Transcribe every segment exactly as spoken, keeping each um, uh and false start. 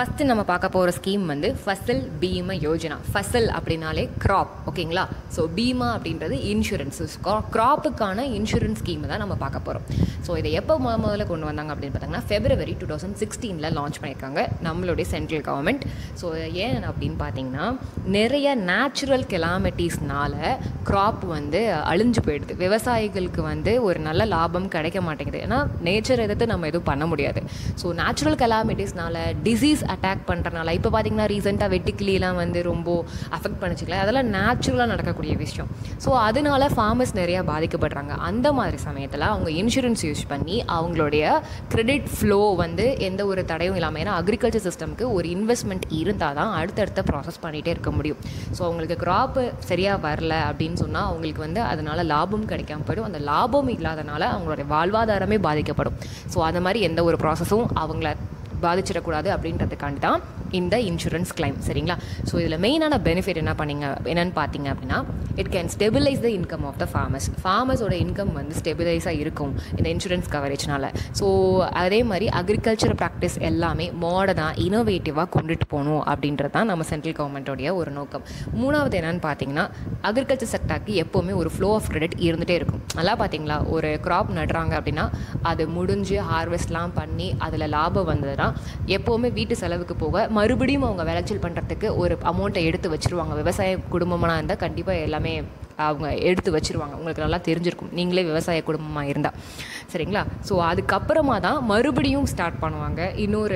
First நம்ம பார்க்க போகிற ஸ்கீம் வந்து ஃபசல் பீமா யோஜனா. ஃபசல் அப்படின்னாலே க்ராப், ஓகேங்களா? ஸோ பீமா அப்படின்றது இன்சூரன்ஸ். க்ராப்புக்கான இன்சூரன்ஸ் ஸ்கீம் தான் நம்ம பார்க்க போகிறோம். ஸோ இதை எப்போ முத முதல்ல கொண்டு வந்தாங்க அப்படின்னு பார்த்தீங்கன்னா ஃபெப்ரவரி டூ தௌசண்ட் சிக்ஸ்டீனில் லான்ச் பண்ணியிருக்காங்க நம்மளுடைய சென்ட்ரல் கவர்மெண்ட். ஸோ ஏன் அப்படின்னு பார்த்தீங்கன்னா நிறைய நேச்சுரல் கெலாமிட்டிஸ்னால க்ராப் வந்து அழிஞ்சு போயிடுது. விவசாயிகளுக்கு வந்து ஒரு நல்ல லாபம் கிடைக்க மாட்டேங்குது. ஏன்னா நேச்சர் எதிர்த்து நம்ம எதுவும் பண்ண முடியாது. ஸோ நேச்சுரல் கெலாமிட்டிஸ்னால டிசீஸ் அட்டாக் பண்ணுறனால இப்போ பார்த்தீங்கன்னா ரீசெண்டாக வெட்டுக்கிளியெலாம் வந்து ரொம்ப அஃபெக்ட் பண்ணிச்சுக்கல, அதெல்லாம் நேச்சுரலாக நடக்கக்கூடிய விஷயம். ஸோ அதனால ஃபார்மர்ஸ் நிறையா பாதிக்கப்படுறாங்க. அந்த மாதிரி சமயத்தில் அவங்க இன்சூரன்ஸ் யூஸ் பண்ணி அவங்களுடைய கிரெடிட் ஃப்ளோ வந்து எந்த ஒரு தடையும் இல்லாமல், ஏன்னா அக்ரிகல்ச்சர் சிஸ்டம்க்கு ஒரு இன்வெஸ்ட்மெண்ட் இருந்தால் தான் அடுத்தடுத்த ப்ராசஸ் பண்ணிகிட்டே இருக்க முடியும். ஸோ அவங்களுக்கு க்ராப்பு சரியாக வரல அப்படின்னு சொன்னால் அவங்களுக்கு வந்து அதனால் லாபம் கிடைக்காம போய்டும். அந்த லாபம் இல்லாதனால அவங்களுடைய வாழ்வாதாரமே பாதிக்கப்படும். ஸோ அந்த மாதிரி எந்த ஒரு ப்ராசஸும் அவங்கள பாதிச்சிடக்கூடாது அப்படின்றதுக்காண்டி தான் இந்த இன்சூரன்ஸ் கிளைம், சரிங்களா? ஸோ இதில் மெயினான பெனிஃபிட் என்ன பண்ணிங்க என்னென்னு பார்த்தீங்க அப்படின்னா it can stabilize the income of the farmers. ஃபார்மர்ஸோட இன்கம் வந்து ஸ்டெபிலைஸாக இருக்கும் இந்த இன்சூரன்ஸ் கவரேஜ்னால. ஸோ அதே மாதிரி அக்ரிகல்ச்சர் ப்ராக்டிஸ் எல்லாமே மாடர்னாக இனோவேட்டிவாக கொண்டுட்டு போகணும் அப்படின்றது தான் நம்ம சென்ட்ரல் கவர்மெண்ட்டோடைய ஒரு நோக்கம். மூணாவது என்னென்னு பார்த்தீங்கன்னா அக்ரிகல்ச்சர் செக்டாருக்கு எப்போவுமே ஒரு ஃப்ளோ ஆஃப் கிரெடிட் இருந்துகிட்டே இருக்கும். நல்லா பார்த்தீங்களா, ஒரு க்ராப் நடுறாங்க அப்படின்னா அது முடிஞ்சு ஹார்வெஸ்ட்லாம் பண்ணி அதில் லாபம் வந்ததுன்னா எப்போவுமே வீட்டு செலவுக்கு போக மறுபடியும் அவங்க விளைச்சல் பண்ணுறதுக்கு ஒரு அமௌண்ட்டை எடுத்து வச்சுருவாங்க. விவசாய குடும்பமாக இருந்தால் கண்டிப்பாக எல்லாமே அவங்க எடுத்து வச்சுருவாங்க. உங்களுக்கு நல்லா தெரிஞ்சிருக்கும் நீங்களே விவசாய குடும்பமாக இருந்தால், சரிங்களா? ஸோ அதுக்கப்புறமா தான் மறுபடியும் ஸ்டார்ட் பண்ணுவாங்க இன்னொரு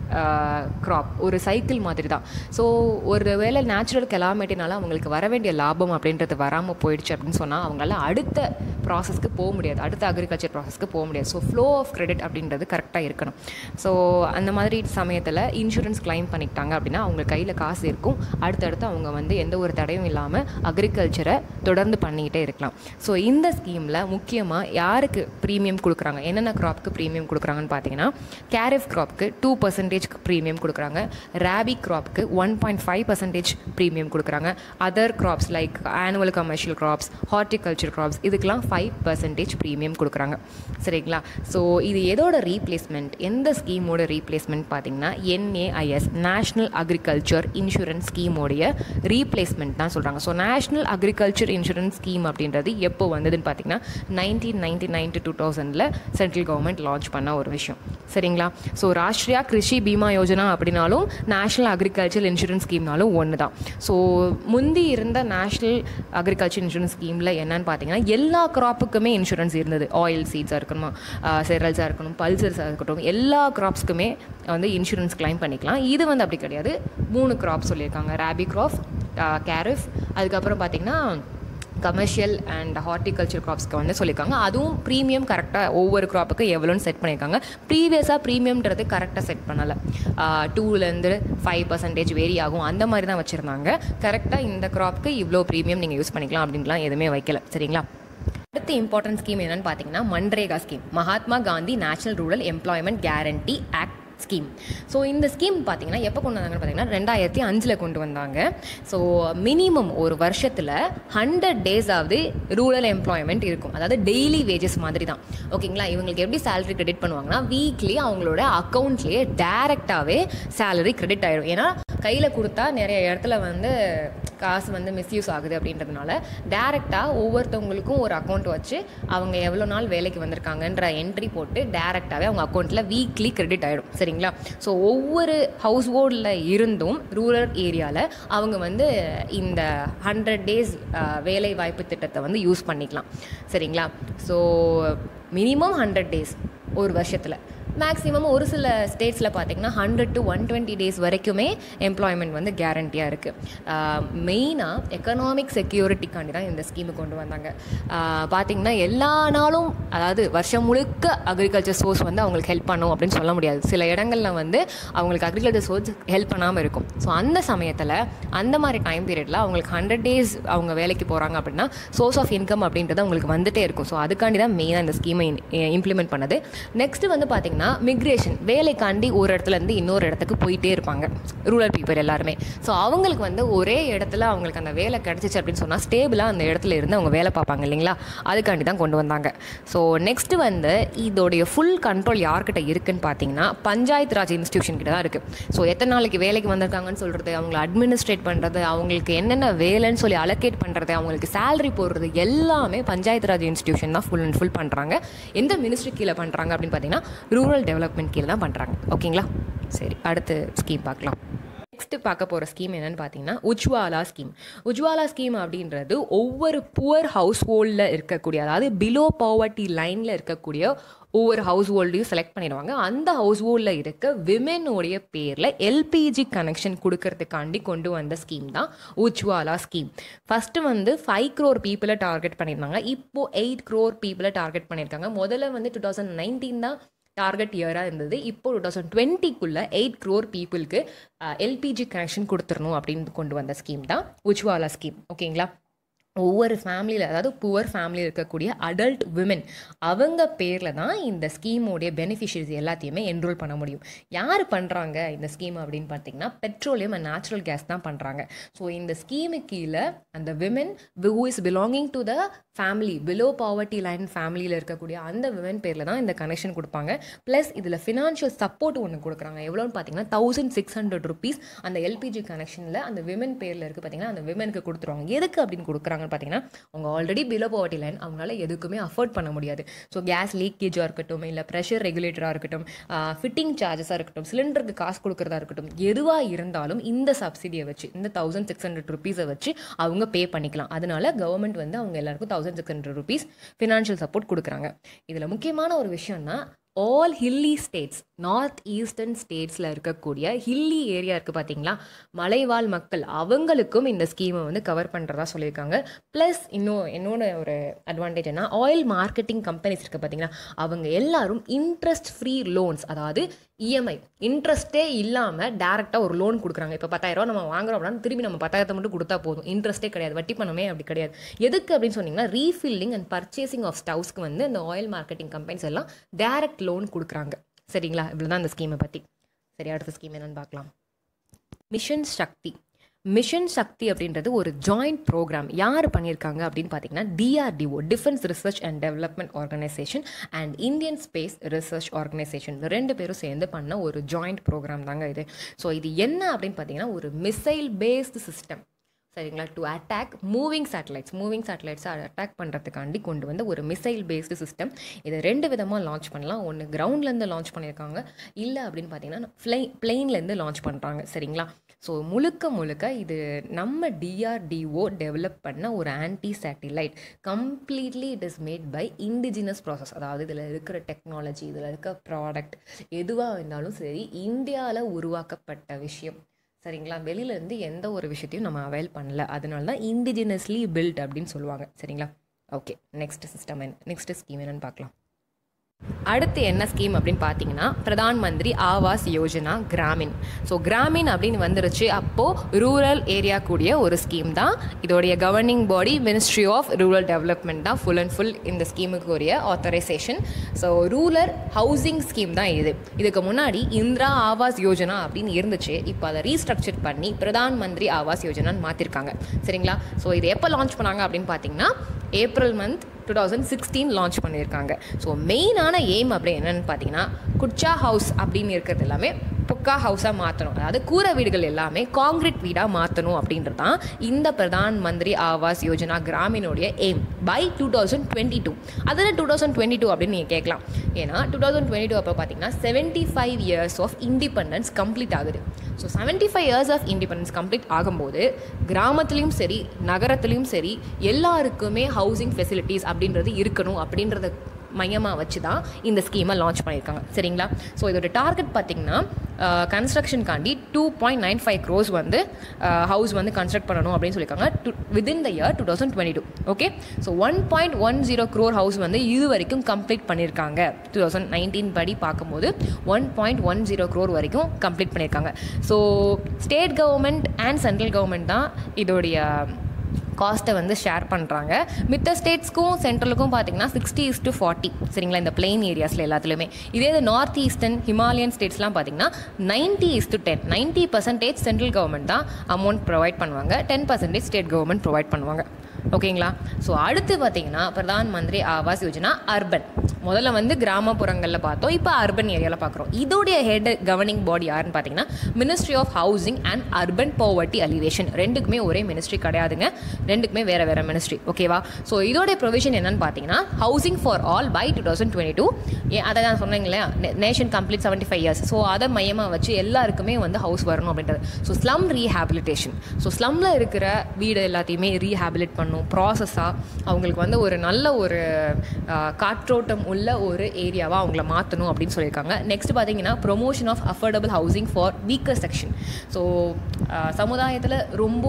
க்ராப். ஒரு சைக்கிள் மாதிரி தான். ஸோ ஒரு வேளை நேச்சுரல் கெலாமிட்டினால அவங்களுக்கு வர வேண்டிய லாபம் அப்படின்றது வராமல் போயிடுச்சு அப்படின்னு சொன்னால் அவங்களால அடுத்த ப்ராசஸ்க்கு போக முடியாது, அடுத்த அக்ரிகல்ச்சர் ப்ராசஸ்க்கு போக முடியாது. ஸோ ஃப்ளோ ஆஃப் கிரெடிட் அப்படின்றது கரெக்டாக இருக்கணும். ஸோ அந்த மாதிரி சமயத்தில் இன்சூரன்ஸ் கிளைம் பண்ணிக்கிட்டாங்க அப்படின்னா அவங்க கையில் காசு இருக்கும். அடுத்தடுத்து அவங்க வந்து எந்த ஒரு தடையும் இல்லாமல் அக்ரிகல்ச்சரை தொடர்ந்து பண்ணிக்கிட்டே இருக்கலாம். ஸோ இந்த ஸ்கீமில் முக்கியமாக யாருக்கு ப்ரீமியம் கொடுக்குறாங்க, என்னென்ன க்ராப்க்கு ப்ரீமியம் கொடுக்குறாங்கன்னு பார்த்தீங்கன்னா கேரிஃப் க்ராப்க்கு டூ பர்சன்டேஜ் ப்ரீமியம் கொடுக்குறாங்க, ராபி க்ராப்க்கு one point five percentage premium கொடுக்குறாங்க, other crops like annual commercial crops, horticulture crops இதுக்கெலாம் ஃபைவ் பர்சன்டேஜ் ப்ரீமியம் கொடுக்குறாங்க, சரிங்களா? ஸோ இது எதோட ரீப்ளேஸ்மெண்ட், எந்த ஸ்கீமோட ரீப்ளேஸ்மெண்ட் பார்த்தீங்கன்னா என்ஏஐஎஸ் நேஷ்னல் அக்ரிகல்ச்சர் இன்சூரன்ஸ் ஸ்கீமோடைய ரீப்ளேஸ்மெண்ட் தான் சொல்கிறாங்க. So national agriculture insurance scheme அப்படின்றது எப்போ வந்ததுன்னு பார்த்தீங்கன்னா nineteen ninety nine to two தௌசண்டில் சென்ட்ரல் கவர்மெண்ட் லான்ச் பண்ண ஒரு விஷயம், சரிங்களா? ஸோ ராஷ்ட்ரியா கிருஷி பீமா யோஜனா அப்படின்னாலும் நேஷ்னல் அக்ரிகல்ச்சர் இன்சூரன்ஸ் ஸ்கீம்னாலும் ஒன்று தான். ஸோ முந்தி இருந்த நேஷ்னல் அக்ரிகல்ச்சர் இன்சூரன்ஸ் ஸ்கீமில் என்னன்னு பார்த்தீங்கன்னா எல்லா க்ராப்புக்குமே இன்சூரன்ஸ் இருந்தது. ஆயில் சீட்ஸாக இருக்கணும், செரல்ஸாக இருக்கணும், பல்சர்ஸாக இருக்கட்டும், எல்லா க்ராப்ஸ்க்குமே வந்து இன்சூரன்ஸ் கிளைம் பண்ணிக்கலாம். இது வந்து அப்படி கிடையாது. மூணு க்ராப் சொல்லியிருக்காங்க, ராபி க்ராப், கேரிஃப், அதுக்கப்புறம் பார்த்திங்கன்னா கமர்ஷியல் அண்ட் ஹார்டிகல்ச்சர் க்ராப்ஸ்க்கு வந்து சொல்லியிருக்காங்க. அதுவும் ப்ரீமியம் கரெக்டாக ஒவ்வொரு க்ராப்புக்கு எவ்வளோன்னு செட் பண்ணியிருக்காங்க. ப்ரீவியஸாக ப்ரீமியம்ன்றது கரெக்டாக செட் பண்ணலை, டூலேருந்து ஃபைவ் பர்சன்டேஜ் வேரி ஆகும் அந்த மாதிரி தான் வச்சுருந்தாங்க. கரெக்டாக இந்த க்ராப்புக்கு இவ்வளோ ப்ரீமியம் நீங்கள் யூஸ் பண்ணிக்கலாம் அப்படின்லாம் எதுவுமே வைக்கல, சரிங்களா? அடுத்த இம்பார்ட்டன்ட் ஸ்கீம் என்னென்னு பார்த்தீங்கன்னா MNREGA scheme, Mahatma Gandhi national rural employment guarantee act scheme. So இந்த ஸ்கீம் பார்த்தீங்கன்னா எப்போ கொண்டு வந்தாங்கன்னு பார்த்தீங்கன்னா ரெண்டாயிரத்தி அஞ்சில் கொண்டு வந்தாங்க. ஸோ மினிமம் ஒரு வருஷத்தில் ஹண்ட்ரட் டேஸாவது ரூரல் எம்ப்ளாய்மெண்ட் இருக்கும். அதாவது டெய்லி வேஜஸ் மாதிரி தான், ஓகேங்களா? இவங்களுக்கு எப்படி சேலரி கிரெடிட் பண்ணுவாங்கன்னா வீக்லி அவங்களோட அக்கௌண்ட்லேயே டேரெக்டாகவே சேலரி கிரெடிட் ஆகிடும். ஏன்னா கையில் கொடுத்தா நிறைய இடத்துல வந்து காசு வந்து மிஸ்யூஸ் ஆகுது அப்படின்றதுனால டேரெக்டாக ஒவ்வொருத்தவங்களுக்கும் ஒரு அக்கௌண்ட் வச்சு அவங்க எவ்வளோ நாள் வேலைக்கு வந்திருக்காங்கன்ற என்ட்ரி போட்டு டேரெக்டாகவே அவங்க அக்கௌண்ட்டில் வீக்லி கிரெடிட் ஆகிடும், சரிங்களா? ஸோ ஒவ்வொரு ஹவுஸ் ஹோல்டில் இருந்தும் ரூரல் ஏரியாவில் அவங்க வந்து இந்த ஹண்ட்ரட் டேஸ் வேலை வாய்ப்பு திட்டத்தை வந்து யூஸ் பண்ணிக்கலாம், சரிங்களா? ஸோ மினிமம் ஹண்ட்ரட் டேஸ் ஒரு வருஷத்தில், மேக்ஸிமம் ஒரு சில ஸ்டேட்ஸில் பார்த்திங்கன்னா hundred to one twenty days வரைக்குமே எம்ப்ளாய்மெண்ட் வந்து கேரண்டியாக இருக்குது. மெயினாக எக்கனாமிக் செக்யூரிட்டிக்காண்டி தான் இந்த ஸ்கீமு கொண்டு வந்தாங்க. பார்த்திங்கன்னா எல்லா நாளும், அதாவது வருஷம் முழுக்க அக்ரிகல்ச்சர் சோர்ஸ் வந்து அவங்களுக்கு ஹெல்ப் பண்ணும் அப்படின்னு சொல்ல முடியாது. சில இடங்களில் வந்து அவங்களுக்கு அக்ரிகல்ச்சர் சோர்ஸ் ஹெல்ப் பண்ணாமல் இருக்கும். ஸோ அந்த சமயத்தில் அந்த மாதிரி டைம் பீரியடில் அவங்களுக்கு ஹண்ட்ரட் டேஸ் அவங்க வேலைக்கு போகிறாங்க அப்படின்னா சோர்ஸ் ஆஃப் இன்கம் அப்படின்றது அவங்களுக்கு வந்துகிட்டே இருக்கும். ஸோ அதுக்காண்டி தான் மெயினாக இந்த ஸ்கீமை இம்ப்ளிமெண்ட் பண்ணது. நெக்ஸ்ட்டு வந்து பார்த்திங்கன்னா பார்த்தீங்கன்னா மிக்ரேஷன், வேலைக்காண்டி ஒரு இடத்துலேருந்து இன்னொரு இடத்துக்கு போயிட்டே இருப்பாங்க ரூரல் பீப்புள் எல்லாருமே. ஸோ அவங்களுக்கு வந்து ஒரே இடத்துல அவங்களுக்கு அந்த வேலை கிடச்சிச்சு அப்படின்னு சொன்னால் ஸ்டேபிளாக அந்த இடத்துல இருந்து அவங்க வேலை பார்ப்பாங்க இல்லைங்களா, அதுக்காண்டி தான் கொண்டு வந்தாங்க. ஸோ நெக்ஸ்ட்டு வந்து இதோடைய ஃபுல் கண்ட்ரோல் யார்கிட்ட இருக்குதுன்னு பார்த்தீங்கன்னா பஞ்சாயத்து ராஜ் இன்ஸ்டியூஷன் கிட்ட தான் இருக்குது. ஸோ எத்தனை நாளைக்கு வேலைக்கு வந்திருக்காங்கன்னு சொல்கிறது, அவங்களை அட்மினிஸ்ட்ரேட் பண்ணுறது, அவங்களுக்கு என்னென்ன வேலைன்னு சொல்லி அலோகேட் பண்ணுறது, அவங்களுக்கு சேலரி போடுறது எல்லாமே பஞ்சாயத்து ராஜ் இன்ஸ்டியூஷன் தான் ஃபுல் அண்ட் ஃபுல் பண்ணுறாங்க. எந்த மினிஸ்ட்ரி கீழே பண்ணுறாங்க அப்படின்னு பார்த்தீங்கன்னா ரூரல் டெவலப்மெண்ட் கீழே தான் பண்ணுறாங்க. ஓகேங்களா, சரி அடுத்து ஸ்கீம் பார்க்கலாம். நெக்ஸ்ட்டு பார்க்க போகிற ஸ்கீம் என்னென்னு பார்த்தீங்கன்னா உஜ்வாலா ஸ்கீம். உஜ்வாலா ஸ்கீம் அப்படின்றது ஒவ்வொரு புவர் ஹவுஸ் ஹோல்டில் இருக்கக்கூடிய, அதாவது பிலோ பாவர்ட்டி லைனில் இருக்கக்கூடிய ஒவ்வொரு ஹவுஸ் ஹோல்டையும் செலக்ட் பண்ணிடுவாங்க. அந்த ஹவுஸ் ஹோல்டில் இருக்க விமெனுடைய பேரில் எல்பிஜி கனெக்ஷன் கொடுக்கறதுக்காண்டி கொண்டு வந்த ஸ்கீம் தான் உஜ்வாலா ஸ்கீம். ஃபஸ்ட்டு வந்து ஃபைவ் க்ரோர் பீப்புளை டார்கெட் பண்ணியிருந்தாங்க. இப்போது எயிட் க்ரோர் பீப்புளை டார்கெட் பண்ணியிருக்காங்க. முதல்ல வந்து டூ தௌசண்ட் நைன்டீன் தான் டார்கெட் இயராக இருந்தது. இப்போ டூ தௌசண்ட் டுவெண்ட்டிக்குள்ளே எயிட் க்ரோர் பீப்புளுக்கு எல்பிஜி கனெக்ஷன் கொடுத்துடணும் அப்படின்னு கொண்டு வந்த ஸ்கீம் தான் உஜ்வாலா ஸ்கீம். ஓகேங்களா, ஒவ்வொரு ஃபேமிலியில், அதாவது புவர் ஃபேமிலியில் இருக்கக்கூடிய அடல்ட் விமென் அவங்க பேரில் தான் இந்த ஸ்கீமோடைய பெனிஃபிஷரிஸ் எல்லாத்தையுமே என்ரோல் பண்ண முடியும். யார் பண்ணுறாங்க இந்த ஸ்கீம் அப்படின்னு பார்த்தீங்கன்னா பெட்ரோலியம் அண்ட் நேச்சுரல் கேஸ் தான் பண்ணுறாங்க. ஸோ இந்த ஸ்கீமு கீழே அந்த women who is belonging to the family, below poverty line ஃபேமிலியில் இருக்கக்கூடிய அந்த விமென் பேரில் தான் இந்த கனெக்ஷன் கொடுப்பாங்க. ப்ளஸ் இதில் ஃபினான்ஷியல் சப்போர்ட் ஒன்று கொடுக்குறாங்க. எவ்வளோன்னு பார்த்தீங்கன்னா தௌசண்ட் சிக்ஸ் ஹண்ட்ரட் ருபீஸ் அந்த எல்பிஜி கனெக்ஷனில் அந்த விமென் பேரில் இருக்குது பார்த்தீங்கன்னா அந்த விமெனுக்கு கொடுத்துருவாங்க. எதுக்கு அப்படின்னு கொடுக்குறாங்க பார்த்தீங்கன்னா அவங்க ஆல்ரெடி பிலோ பாவர்ட்டி லைன், அவங்களால எதுக்குமே அஃபோர்ட் பண்ண முடியாது. ஸோ கேஸ் லீக்கேஜாக இருக்கட்டும், இல்லை ப்ரெஷர் ரெகுலேட்டராக இருக்கட்டும், ஃபிட்டிங் சார்ஜஸாக இருக்கட்டும், சிலிண்டருக்கு காசு கொடுக்குறதா இருக்கட்டும், எதுவாக இருந்தாலும் இந்த சப்சிடியை வச்சு, இந்த தௌசண்ட் சிக்ஸ் ஹண்ட்ரட் ருபீஸை வச்சு அவங்க பே பண்ணிக்கலாம். அதனால கவர்மெண்ட் வந்து அவங்க எல்லாருக்கும் thousand six hundred rupees financial support கொடுக்குறாங்க. இதில் முக்கியமான ஒரு விஷயம்னா all hilly states, north eastern ஸ்டேட்ஸில் இருக்கக்கூடிய ஹில்லி ஏரியா இருக்குது பார்த்தீங்களா, மலைவாழ் மக்கள், அவங்களுக்கும் இந்த ஸ்கீமை வந்து கவர் பண்ணுறதா சொல்லியிருக்காங்க. ப்ளஸ் இன்னும் இன்னொன்று ஒரு அட்வான்டேஜ் என்ன, ஆயில் மார்க்கெட்டிங் கம்பெனிஸ் இருக்குது பார்த்தீங்களா, அவங்க எல்லாரும் இன்ட்ரெஸ்ட் ஃப்ரீ லோன்ஸ், அதாவது இஎம்ஐ இன்ட்ரெஸ்ட்டே இல்லாமல் டேரெக்டாக ஒரு லோன் கொடுக்குறாங்க. இப்போ பத்தாயிரரூவா நம்ம வாங்குறோம் அப்படின்னா திரும்பி நம்ம பத்தாயிரத்தை மட்டும் கொடுத்தா போதும், இன்ட்ரெஸ்ட்டே கிடையாது, வட்டி பணமே அப்படி கிடையாது. எதுக்கு அப்படின்னு சொன்னீங்கன்னா ரீஃபில்லிங் அண்ட் பர்ச்சேசிங் ஆஃப் ஸ்டவ்ஸ்க்கு வந்து இந்த ஆயில் மார்க்கெட்டிங் கம்பெனிஸ் எல்லாம் டேரெக்ட் லோன் கொடுக்குறாங்க. சரிங்களா, இவ்வளோ தான் இந்த ஸ்கீமை பற்றி. சரி, அடுத்த ஸ்கீம் என்னென்னு பார்க்கலாம். மிஷன் சக்தி. மிஷன் சக்தி அப்படின்றது ஒரு ஜாயிண்ட் ப்ரோக்ராம். யார் பண்ணியிருக்காங்க அப்படின்னு பார்த்தீங்கன்னா DRDO, defence research and development organisation and Indian space research organisation, ரெண்டு பேரும் சேர்ந்து பண்ண ஒரு ஜாயிண்ட் ப்ரோக்ராம் தாங்க இது. ஸோ இது என்ன அப்படின்னு பார்த்தீங்கன்னா ஒரு மிசைல் பேஸ்டு சிஸ்டம். சரிங்களா, to attack moving satellites, moving சேட்டலைட்ஸை அட்டாக் பண்ணுறதுக்காண்டி கொண்டு வந்து ஒரு மிசைல் பேஸ்டு சிஸ்டம். இதை ரெண்டு விதமாக லான்ச் பண்ணலாம். ஒன்று கிரவுண்ட்லேருந்து லான்ச் பண்ணியிருக்காங்க, இல்லை அப்படின்னு பார்த்தீங்கன்னா ஃப்ளை பிளெயின்லேருந்து லான்ச் பண்ணுறாங்க. சரிங்களா, ஸோ முழுக்க முழுக்க இது நம்ம டிஆர்டிஓ டெவலப் பண்ண ஒரு anti satellite. Completely it is made by indigenous process. அதாவது இதில் இருக்கிற டெக்னாலஜி, இதில் இருக்க ப்ராடக்ட் எதுவாக இருந்தாலும் சரி இந்தியாவில் உருவாக்கப்பட்ட விஷயம். சரிங்களா, வெளியிலேருந்து எந்த ஒரு விஷயத்தையும் நம்ம அவைல் பண்ணல, அதனால தான் இண்டிஜினஸ்லி பில்ட் அப்படின்னு சொல்லுவாங்க. சரிங்களா, ஓகே, நெக்ஸ்ட் சிஸ்டம் என்ன, நெக்ஸ்ட் ஸ்கீம் என்னன்னு பார்க்கலாம். அடுத்து என்ன ஸ்கீம் அப்படின்னு பார்த்தீங்கன்னா பிரதான் மந்திரி ஆவாஸ் யோஜனா கிராமின். ஸோ கிராமின் அப்படின்னு வந்துருச்சு, அப்போது ரூரல் ஏரியா கூடிய ஒரு ஸ்கீம் தான். இதோடைய governing body ministry of rural development தான் ஃபுல் அண்ட் ஃபுல் இந்த ஸ்கீமுக்கு உரிய authorisation. So rural housing scheme தான் இது. இதுக்கு முன்னாடி இந்திரா ஆவாஸ் யோஜனா அப்படின்னு இருந்துச்சு, இப்போ அதை ரீஸ்ட்ரக்சர் பண்ணி பிரதான் மந்திரி ஆவாஸ் யோஜனான்னு மாற்றிருக்காங்க. சரிங்களா, ஸோ இது எப்போ லான்ச் பண்ணாங்க அப்படின்னு பார்த்தீங்கன்னா April month two thousand sixteen launch பண்ணியிருக்காங்க. ஸோ மெயினான எய்ம் அப்படி என்னென்னு பார்த்தீங்கன்னா குச்சா ஹவுஸ் அப்படின்னு இருக்கிறது எல்லாமே புக்கா ஹவுஸாக மாற்றணும், அதாவது கூரை வீடுகள் எல்லாமே காங்கிரீட் வீடாக மாற்றணும் அப்படின்றது தான் இந்த பிரதான் மந்திரி ஆவாஸ் யோஜனா கிராமினுடைய aim by two thousand twenty two. அதில் டூ தௌசண்ட் டுவெண்ட்டி டூ அப்படின்னு நீங்கள் கேட்கலாம். ஏன்னா டூ தௌசண்ட் டுவெண்ட்டி டூ அப்போ பார்த்தீங்கன்னா seventy five years of independence complete ஆகுது. So seventy five years of independence complete ஆகும்போது கிராமத்துலேயும் சரி நகரத்துலேயும் சரி எல்லாருக்குமே ஹவுசிங் ஃபெசிலிட்டிஸ் அப்படின்றது இருக்கணும் அப்படின்றத மையமாக வச்சு தான் இந்த ஸ்கீமை லான்ச் பண்ணியிருக்காங்க. சரிங்களா, ஸோ இதோட டார்கெட் பார்த்திங்கன்னா கன்ஸ்ட்ரக்ஷன்காண்டி two point nine five crores வந்து ஹவுஸ் வந்து கன்ஸ்ட்ரக்ட் பண்ணணும் அப்படின்னு சொல்லியிருக்காங்க to within the year two thousand twenty two. Okay, so one point one zero crore house வந்து இது வரைக்கும் கம்ப்ளீட் பண்ணியிருக்காங்க. டூ தௌசண்ட் நைன்டீன் படி பார்க்கும்போது one point one zero crore வரைக்கும் கம்ப்ளீட் பண்ணியிருக்காங்க. So state government and central government தான் இதோடைய காஸ்ட்டை வந்து ஷேர் பண்ணுறாங்க. மித்த ஸ்டேட்ஸ்க்கும் சென்ட்ரலுக்கும் பார்த்தீங்கன்னா சிக்ஸ்டி இஸ் டு ஃபார்ட்டி சரிங்களா, இந்த பிளெயின் ஏரியாஸில் எல்லாத்துலேயுமே. இதே இது நார்த் ஈஸ்டர்ன் ஹிமாலயன் ஸ்டேட்ஸ்லாம் பார்த்தீங்கன்னா ninety is to ten ninety percentage central government தான் அமௌண்ட் ப்ரொவைட் பண்ணுவாங்க, ten percentage state government provide பண்ணுவாங்க. ஓகேங்களா. ஸோ அடுத்து பார்த்தீங்கன்னா பிரதான் மந்திரி ஆவாஸ் யோஜனா அர்பன். முதல்ல வந்து கிராமப்புறங்களில் பார்த்தோம், இப்போ அர்பன் ஏரியாவில் பார்க்குறோம். இதோடைய ஹெட் கவர்னிங் பாடி யாருன்னு பார்த்தீங்கன்னா ministry of housing and urban poverty alleviation. ரெண்டுக்குமே ஒரே மினிஸ்ட்ரி கிடையாதுங்க, ரெண்டுக்குமே வேறு வேறு மினிஸ்ட்ரி. ஓகேவா. ஸோ இதோடைய ப்ரொவிஷன் என்னன்னு பார்த்தீங்கன்னா housing for all by two thousand twenty two அதை நான் சொன்னீங்களே nation complete seventy five years. So அதை மையமாக வச்சு எல்லாருக்குமே வந்து ஹவுஸ் வரணும் அப்படின்றது. So slum rehabilitation. ஸோ ஸ்லம்மில் இருக்கிற வீடு எல்லாத்தையுமே ரீஹேபிலிட் பண்ணும் ப்ராசஸாக அவங்களுக்கு வந்து ஒரு நல்ல ஒரு காற்றோட்டம் உள்ள ஒரு ஏரியாவாக அவங்கள மாற்றணும் அப்படின்னு சொல்லியிருக்காங்க. நெக்ஸ்ட் பார்த்தீங்கன்னா promotion of affordable housing for weaker section. So சமுதாயத்தில் ரொம்ப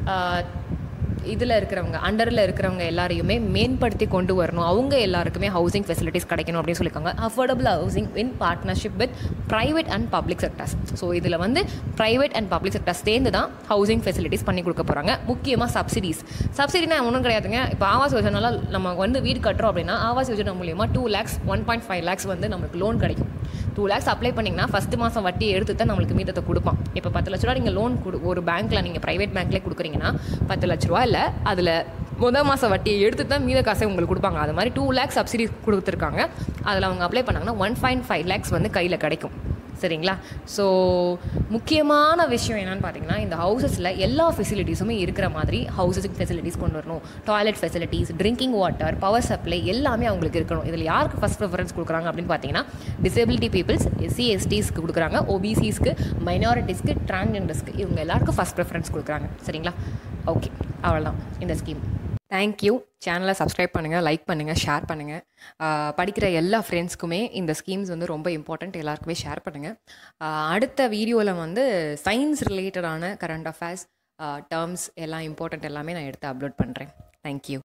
இதில் இருக்கிறவங்க அண்டரில் இருக்கிறவங்க எல்லாரையுமே மேம்படுத்தி கொண்டு வரணும், அவங்க எல்லாருக்குமே ஹவுசிங் ஃபெசிலிட்டிஸ் கிடைக்கணும் அப்படின்னு சொல்லியிருக்காங்க. Affordable housing in partnership with private and public sectors. So இதில் வந்து ப்ரைவேட் அண்ட் பப்ளிக் செக்டர்ஸ் சேர்ந்து தான் ஹவுசிங் ஃபெசிலிட்டிஸ் பண்ணி கொடுக்க போகிறாங்க. முக்கியமாக சப்சிடிஸ். சப்சிடினா ஒன்றும் கிடையாதுங்க. இப்போ ஆவாஸ் யோஜனால நம்ம வந்து வீடு கட்டுறோம் அப்படின்னா ஆவாஸ் யோஜனா மூலியமாக two lakhs one point five lakhs வந்து நம்மளுக்கு லோன் கிடைக்கும். டூ லேக்ஸ் அப்ளை பண்ணிங்கன்னா ஃபஸ்ட்டு மாதம் வட்டி எடுத்து தான் நம்மளுக்கு மீதத்தை கொடுப்பான். இப்போ பத்து லட்ச ரூபா நீங்கள் லோன் கொடு ஒரு பேங்க்கில் நீங்கள் ப்ரைவேட் பேங்க்லேயே கொடுக்குறீங்கன்னா பத்து லட்ச ரூபா இல்லை, அதில் முதல் மாதம் வட்டியை எடுத்து தான் மீத காசை உங்களுக்கு கொடுப்பாங்க. அது மாதிரி டூ லேக்ஸ் சப்சிடி கொடுத்துருக்காங்க. அதில் அவங்க அப்ளை பண்ணாங்கன்னா ஒன் பாயிண்ட் ஃபைவ் லேக்ஸ் வந்து கையில் கிடைக்கும். சரிங்களா. ஸோ முக்கியமான விஷயம் என்னென்னு பார்த்தீங்கன்னா இந்த ஹவுசஸில் எல்லா ஃபெசிலிட்டிஸுமே இருக்கிற மாதிரி ஹவுசிங் ஃபெசிலிட்டிஸ் கொண்டு வரணும். Toilet facilities, drinking water, power supply எல்லாமே அவங்களுக்கு இருக்கணும். இதில் யாருக்கு ஃபஸ்ட் ப்ரிஃபரன்ஸ் கொடுக்குறாங்க அப்படின்னு பார்த்தீங்கன்னா டிசேபிலிட்டி பீப்புள்ஸ், எஸ்சி எஸ்டிஸ்க்கு கொடுக்குறாங்க, ஓபிசிஸ்க்கு, மைனாரிட்டிஸ்க்கு, டிரான்ஸ்ஜெண்டர்ஸ்க்கு, இவங்க எல்லாருக்கும் ஃபஸ்ட் ப்ரிஃபரன்ஸ் கொடுக்குறாங்க. சரிங்களா. ஓகே, அவ்வளோதான் இந்த ஸ்கீம். தேங்க்யூ. சேனலை சப்ஸ்கிரைப் பண்ணுங்கள், லைக் பண்ணுங்கள், ஷேர் பண்ணுங்கள். படிக்கிற எல்லா ஃப்ரெண்ட்ஸ்க்குமே இந்த ஸ்கீம்ஸ் வந்து ரொம்ப இம்பார்ட்டண்ட், எல்லாருக்குமே ஷேர் பண்ணுங்கள். அடுத்த வீடியோவில் வந்து சயின்ஸ் ரிலேட்டடான கரண்ட் அஃபேர்ஸ் டேர்ம்ஸ் எல்லாம் இம்பார்ட்டண்ட் எல்லாமே நான் எடுத்து அப்லோட் பண்ணுறேன். தேங்க்யூ.